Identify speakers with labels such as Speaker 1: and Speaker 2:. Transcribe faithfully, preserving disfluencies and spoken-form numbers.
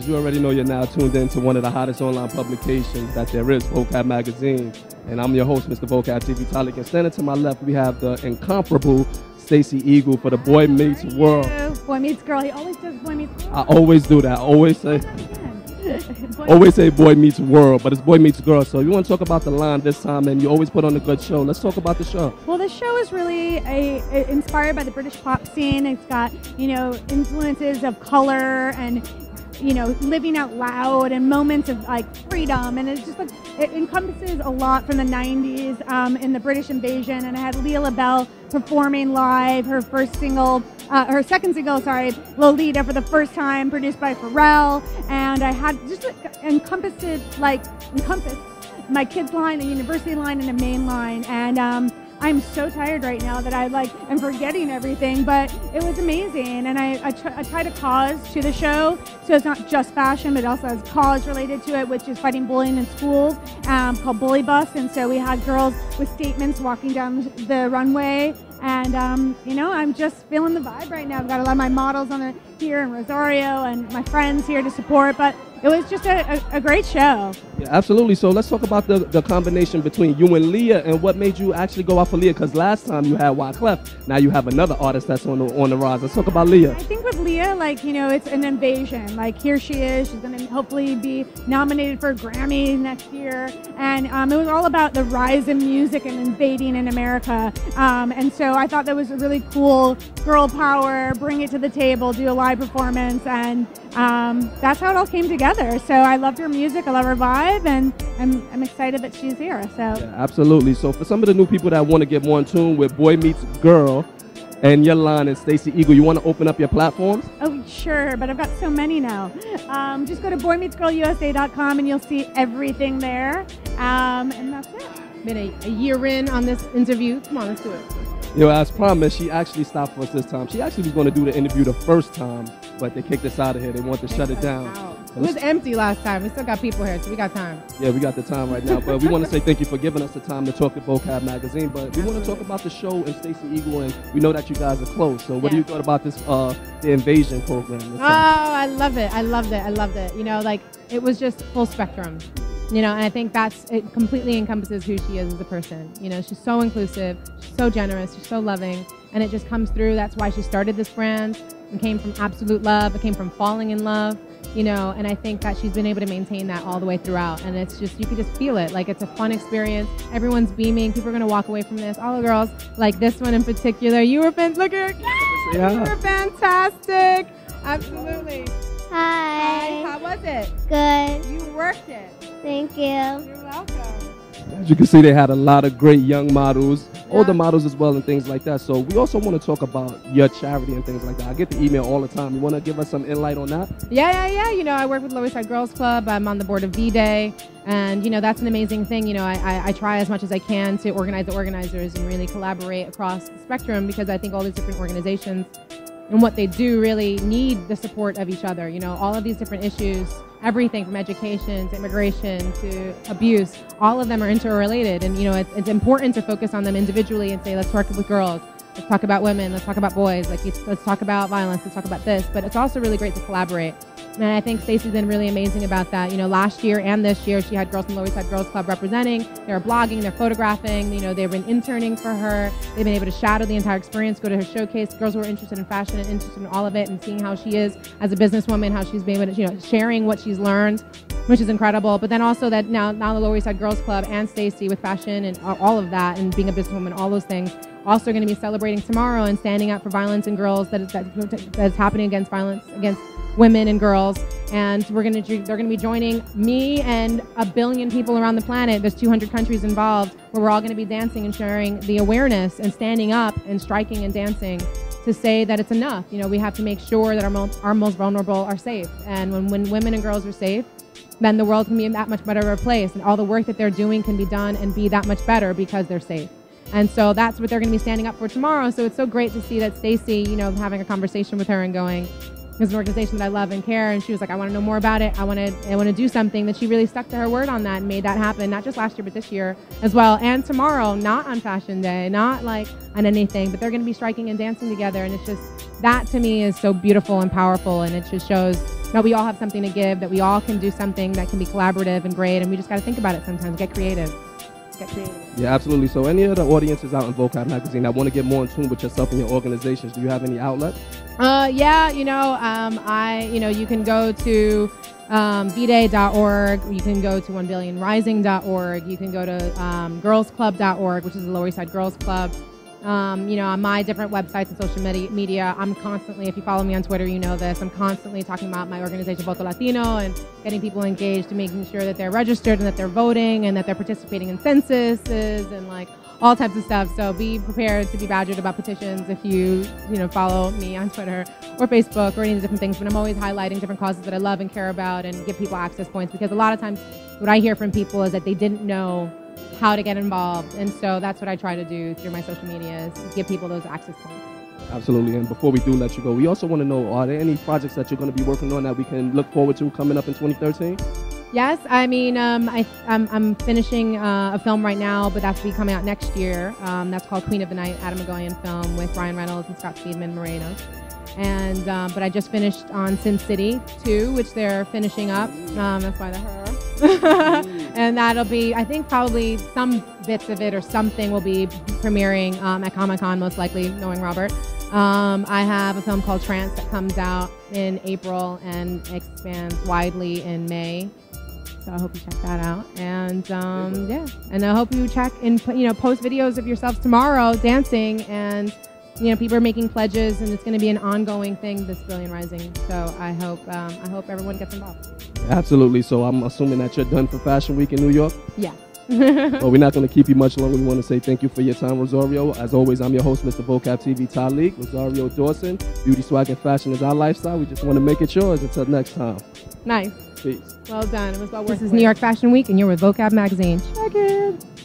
Speaker 1: you already know, you're now tuned in to one of the hottest online publications that there is, Vocab Magazine. And I'm your host, Mister Vocab T V Talik. And standing to my left, we have the incomparable Stacey Eagle for the Boy Meets World.
Speaker 2: Boy Meets Girl. He always does Boy Meets World.
Speaker 1: I always do that. I always say, always say Boy Meets World, but it's Boy Meets Girl. So you want to talk about the line this time, and you always put on a good show. Let's talk about the show.
Speaker 2: Well, the show is really a, a, inspired by the British pop scene. It's got, you know, influences of color and, you know, living out loud and moments of like freedom, and it's just like it encompasses a lot from the nineties um, in the British invasion. And I had Leah LaBelle performing live her first single, uh, her second single, sorry, Lolita, for the first time, produced by Pharrell. And I had just like, encompassed like encompassed my kids line, the university line, and the main line. And um, I'm so tired right now that I like am forgetting everything, but it was amazing. And I, I, tr I tried a cause to the show, so it's not just fashion, but also has cause related to it, which is fighting bullying in schools, um, called Bully Bus. And so we had girls with statements walking down the runway. And, um, you know, I'm just feeling the vibe right now. I've got a lot of my models on the, here in Rosario and my friends here to support, but it was just a, a, a great show.
Speaker 1: Yeah, absolutely. So let's talk about the, the combination between you and Leah, and what made you actually go out for Leah, because last time you had Wyclef. Now you have another artist that's on the, on the rise. Let's talk about Leah.
Speaker 2: I think with Leah, like, you know, it's an invasion. Like, here she is. She's going to hopefully be nominated for a Grammy next year. And um, it was all about the rise in music and invading in America. Um, and so I thought that was a really cool girl power, bring it to the table, do a live performance, and um, that's how it all came together. So I loved her music, I love her vibe, and I'm, I'm excited that she's here. So
Speaker 1: yeah, absolutely. So for some of the new people that want to get more in tune with Boy Meets Girl and your line and Stacey Eagle, you want to open up your platforms?
Speaker 2: Oh, sure, but I've got so many now. Um, just go to boy meets girl U S A dot com and you'll see everything there. Um, and that's it.
Speaker 3: Been a, a year in on this interview. Come on, let's do it.
Speaker 1: You know, as promised, she actually stopped for us this time. She actually was going to do the interview the first time, but they kicked us out of here. They wanted to shut it down.
Speaker 3: It was empty last time. We still got people here, so we got time.
Speaker 1: Yeah, we got the time right now. But we want to say thank you for giving us the time to talk to Vocab Magazine. But we want to talk about the show and Stacey Eagle, and we know that you guys are close. So what
Speaker 3: yeah.
Speaker 1: do you thought about this, uh, the invasion program?
Speaker 3: Oh, I love it. I loved it. I loved it. You know, like, it was just full spectrum. You know, and I think that's, it completely encompasses who she is as a person. You know, she's so inclusive, she's so generous, she's so loving, and it just comes through. That's why she started this brand. It came from absolute love. It came from falling in love, you know, and I think that she's been able to maintain that all the way throughout. And it's just, you could just feel it. Like, it's a fun experience. Everyone's beaming. People are going to walk away from this. All the girls, like this one in particular, you were, look at her.
Speaker 1: Yeah.
Speaker 3: You were fantastic. Absolutely.
Speaker 4: Hi.
Speaker 3: Hi. How was it?
Speaker 4: Good.
Speaker 3: You worked it.
Speaker 4: Thank you.
Speaker 3: You're welcome.
Speaker 1: As you can see, they had a lot of great young models,
Speaker 3: Yeah.
Speaker 1: older models as well, and things like that. So we also want to talk about your charity and things like that. I get the email all the time. You want to give us some insight on that?
Speaker 3: Yeah, yeah, yeah. You know, I work with Lower East Side Girls Club. I'm on the board of V-Day. And, you know, that's an amazing thing. You know, I, I, I try as much as I can to organize the organizers and really collaborate across the spectrum, because I think all these different organizations and what they do really need the support of each other. You know, all of these different issues, everything from education to immigration to abuse, all of them are interrelated. And, you know, it's, it's important to focus on them individually and say, let's work with girls. Let's talk about women. Let's talk about boys. Like, let's talk about violence. Let's talk about this. But it's also really great to collaborate. And I think Stacey's been really amazing about that. You know, last year and this year, she had girls from Lower East Side Girls Club representing. They're blogging, they're photographing. You know, they've been interning for her. They've been able to shadow the entire experience, go to her showcase. Girls who are interested in fashion and interested in all of it, and seeing how she is as a businesswoman, how she's been able to, you know, sharing what she's learned, which is incredible. But then also that now, now the Lower East Side Girls Club and Stacey with fashion and all of that, and being a businesswoman, all those things, also going to be celebrating tomorrow and standing up for violence in girls that is, that, that is happening against violence against women and girls. And we're going to they're going to be joining me and a billion people around the planet. There's two hundred countries involved, where we're all going to be dancing and sharing the awareness and standing up and striking and dancing to say that it's enough. You know, we have to make sure that our most, our most vulnerable are safe. And when, when women and girls are safe, then the world can be that much better of a place, and all the work that they're doing can be done and be that much better because they're safe. And so that's what they're going to be standing up for tomorrow. So it's so great to see that Stacey, you know, having a conversation with her and going, it's an organization that I love and care, and she was like, I want to know more about it. I want to, I want to do something. That she really stuck to her word on that and made that happen, not just last year, but this year as well. And tomorrow, not on Fashion Day, not like on anything, but they're going to be striking and dancing together. And it's just, that to me is so beautiful and powerful, and it just shows that we all have something to give, that we all can do something that can be collaborative and great, and we just got to think about it sometimes. Get creative. Get creative.
Speaker 1: Yeah, absolutely. So any of the audiences out in Vocab Magazine that want to get more in tune with yourself and your organizations, do you have any outlet?
Speaker 3: Uh, yeah, you know, um, I, you know, you can go to um, v day dot org, you can go to one billion rising dot org, you can go to um, girls club dot org, which is the Lower East Side Girls Club. Um, you know, on my different websites and social media, media, I'm constantly, if you follow me on Twitter, you know this, I'm constantly talking about my organization, Voto Latino, and getting people engaged and making sure that they're registered and that they're voting and that they're participating in censuses and like all types of stuff. So be prepared to be badgered about petitions if you, you know, follow me on Twitter or Facebook or any of the different things. But I'm always highlighting different causes that I love and care about and give people access points, because a lot of times what I hear from people is that they didn't know how to get involved, and so that's what I try to do through my social media, is give people those access points.
Speaker 1: Absolutely. And before we do let you go, we also want to know, are there any projects that you're going to be working on that we can look forward to coming up in twenty thirteen?
Speaker 3: Yes, I mean, um, I, I'm, I'm finishing uh, a film right now, but that's be coming out next year. Um, that's called Queen of the Night, Adam Magoyan film with Ryan Reynolds and Scott Speedman Moreno. And um, but I just finished on Sin City two, which they're finishing up. Um, that's why the her. And that'll be, I think, probably some bits of it or something will be premiering um, at Comic-Con, most likely, knowing Robert. Um, I have a film called Trance that comes out in April and expands widely in May. So I hope you check that out. And um, yeah, and I hope you check and you know post videos of yourselves tomorrow dancing, and you know people are making pledges, and it's going to be an ongoing thing, this Billion Rising. So I hope um, I hope everyone gets involved.
Speaker 1: Absolutely. So I'm assuming that you're done for Fashion Week in New York?
Speaker 3: Yeah.
Speaker 1: Well, we're not going to keep you much longer. We want to say thank you for your time, Rosario. As always, I'm your host, Mister Vocab T V Talik, Rosario Dawson. Beauty, swag, and fashion is our lifestyle. We just want to make it yours. Until next time.
Speaker 3: Nice.
Speaker 1: Peace.
Speaker 3: Well done. It was well worth it. This is New York Fashion Week, and you're with Vocab Magazine. Check it.